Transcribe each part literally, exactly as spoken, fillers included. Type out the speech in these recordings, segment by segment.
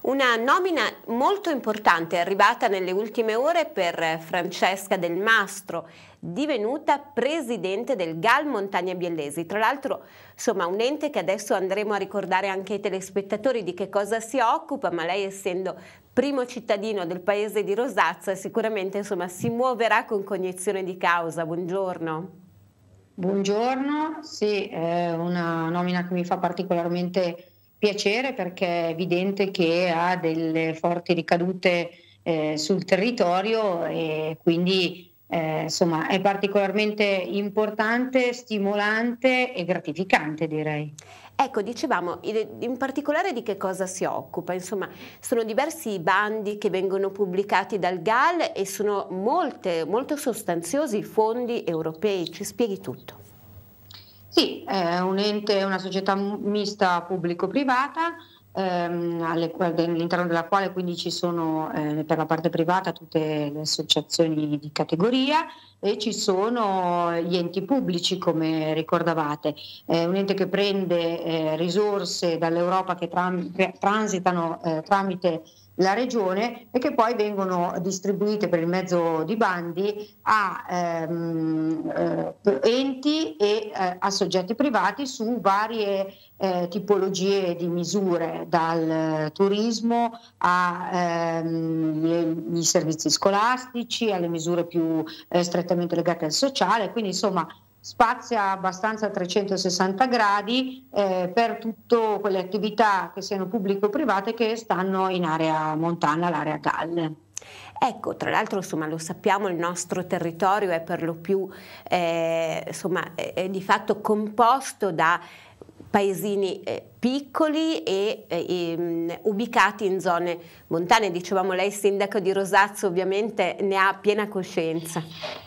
Una nomina molto importante è arrivata nelle ultime ore per Francesca Del Mastro, divenuta presidente del G A L Montagna Biellesi. Tra l'altro, insomma, un ente che adesso andremo a ricordare anche ai telespettatori di che cosa si occupa, ma lei, essendo primo cittadino del paese di Rosazza, sicuramente, insomma, si muoverà con cognizione di causa. Buongiorno. Buongiorno, sì, è una nomina che mi fa particolarmente piacere perché è evidente che ha delle forti ricadute eh, sul territorio e quindi eh, insomma è particolarmente importante, stimolante e gratificante, direi. Ecco, dicevamo, in particolare di che cosa si occupa? Insomma, sono diversi i bandi che vengono pubblicati dal G A L e sono molte, molto sostanziosi i fondi europei. Ci spieghi tutto? Sì, è un ente, una società mista pubblico-privata, ehm, all'interno della quale quindi ci sono eh, per la parte privata tutte le associazioni di categoria e ci sono gli enti pubblici, come ricordavate. È un ente che prende eh, risorse dall'Europa che tram transitano eh, tramite la regione e che poi vengono distribuite per il mezzo di bandi a ehm, eh, enti e eh, a soggetti privati su varie eh, tipologie di misure, dal turismo agli servizi scolastici, alle misure più eh, strettamente legate al sociale, quindi insomma spazia abbastanza a trecentosessanta gradi eh, per tutte quelle attività che siano pubbliche o private che stanno in area montana, l'area G A L. Ecco, tra l'altro, insomma, lo sappiamo, il nostro territorio è per lo più eh, insomma, è, è di fatto composto da paesini eh, piccoli e eh, ubicati in zone montane. Dicevamo, lei sindaco di Rosazza ovviamente ne ha piena coscienza.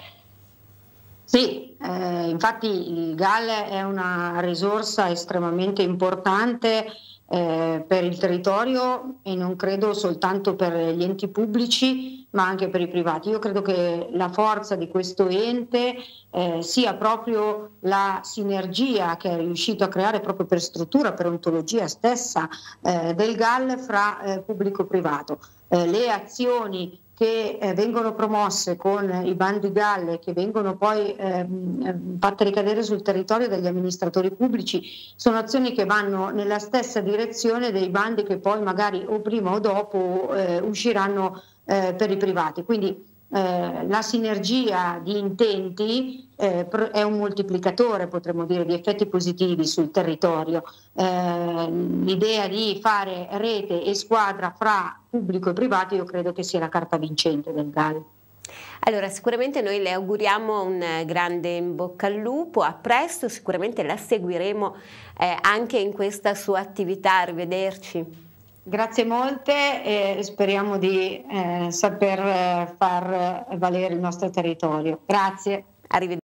Sì, eh, infatti il G A L è una risorsa estremamente importante eh, per il territorio e non credo soltanto per gli enti pubblici ma anche per i privati. Io credo che la forza di questo ente eh, sia proprio la sinergia che è riuscito a creare proprio per struttura, per ontologia stessa eh, del G A L fra eh, pubblico e privato. Eh, le azioni che eh, vengono promosse con i bandi G A L e che vengono poi ehm, fatte ricadere sul territorio dagli amministratori pubblici sono azioni che vanno nella stessa direzione dei bandi che poi magari o prima o dopo eh, usciranno eh, per i privati. Quindi eh, la sinergia di intenti eh, è un moltiplicatore, potremmo dire, di effetti positivi sul territorio. Eh, l'idea di fare rete e squadra fra pubblico e privato io credo che sia la carta vincente del G A L. Allora, sicuramente noi le auguriamo un grande in bocca al lupo, a presto, sicuramente la seguiremo eh, anche in questa sua attività. Arrivederci. Grazie molte e speriamo di eh, saper far valere il nostro territorio. Grazie. Arrivederci.